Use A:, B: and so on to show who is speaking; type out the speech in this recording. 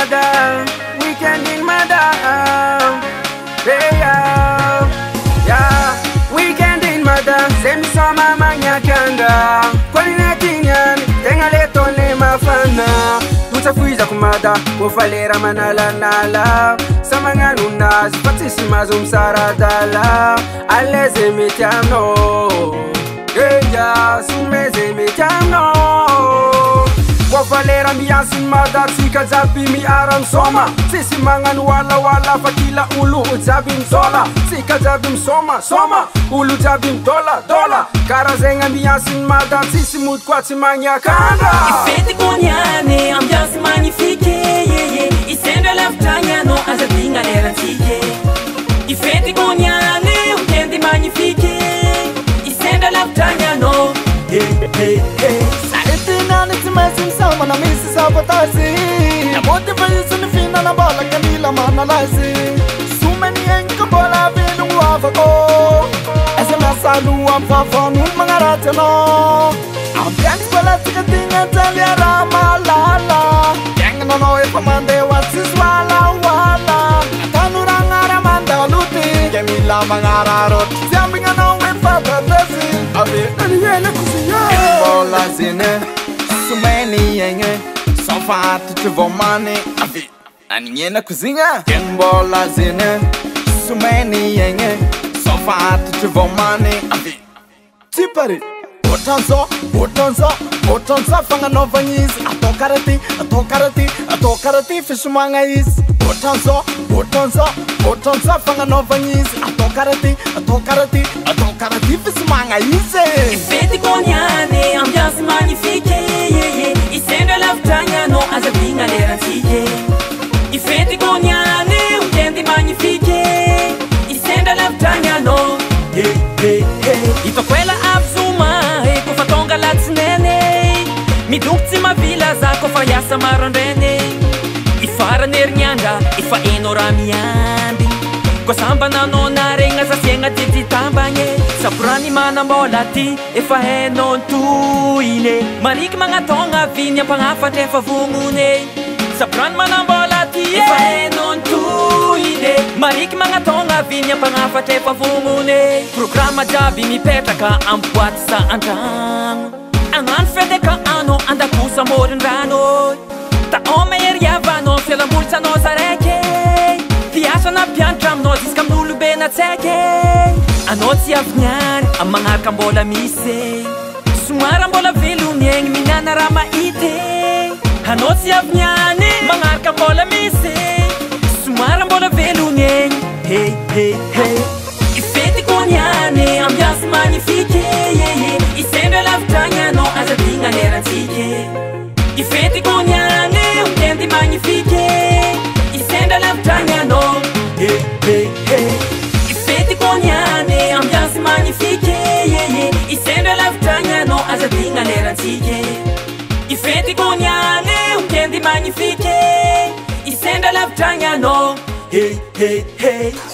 A: madam, weekend in madam. Hey yeah, weekend in madam. Semi sama manyakanga. Kwani netinyan, tenga leto ne mafana. Tutafuiza kumada, kufalera manala nala. Samanga nuna, zipatisi mazum saradala. Aleze metiamno. Eja, sumeze metiamno. Kufalera miyansi mada, tika zabi mi aram soma. Sisi mangan wala fakila ulu ujabim sola. Tika zabim soma, ulu jabim dola. Karazenga miyansi mada, sisi mut kwati manyakanga.
B: Ifete konyane, ambiance magnifique, yeah. Isenda laftanyano, azabinga lerantike. Ifete konyane, weekend magnifique. Isenda laftanyano, hey.
C: Saitina nitimesim sama na misi sabotazi. Na motivation fina na bala kanila manalazi. Sumeni enka bola vinu wafako. Esema salu amfafonu mangaratano. Ambiance bola tikatinga talia ramalala. Yang no if amande watis wala. Kanuranga ramanda luti. Kemila mangararot. Zambinga no if fabatasi. Abe kaniyele kusinya. Bola zine. Sumeni yenge. Sofa tuchuvomani. Abe aniyena kuzinga. Bola zine. Sumeni yenge. Sofa tuchuvomani. Abe tipari. Otonzo, fanga nova nyizi. Atokarati, fishumanga izi. Otonzo, fanga nova nyizi. Atokarati, fishumanga izi.
B: Ifete konyane, ambiance magnifique, yeah. Isenda laftanyano, azabinga lerantike. Ifete konyane, weekend magnifique. Isenda laftanyano, hey. Itokwela abzuma. Kufatonga latsinene midukti mavila zako fayasa marandrene ifara nernyanga ifa enoramiambi kwasamba nano renga zasienga tititambanye saprani mana molati ifa enontuine marik mangatonga vinya pangafate favungune saprani mana molati ifa enontuine marik mangatonga vinya pangafate favungune programa jabi mi petaka ampuat sa antang angan fede ka ano anda kusa morin rano ta omer yavano sela mulsa no sareke piasa na piantram no diskam nulu bena tseke anotsi avnyar amanga kambola mise sumara mbola velu nyeng minana rama ite anotsi avnyane manga kambola mise sumara mbola velu nyeng hey ifete konyane ambiance magnifique, yeah. Isenda laftanyano, azabinga lerantike. Ifete konyane, weekend magnifique. Isenda laftanyano, hey. Ifete konyane, ambiance magnifique, yeah. Isenda laftanyano, azabinga lerantike. Ifete konyane, weekend magnifique. Isenda laftanyano, hey.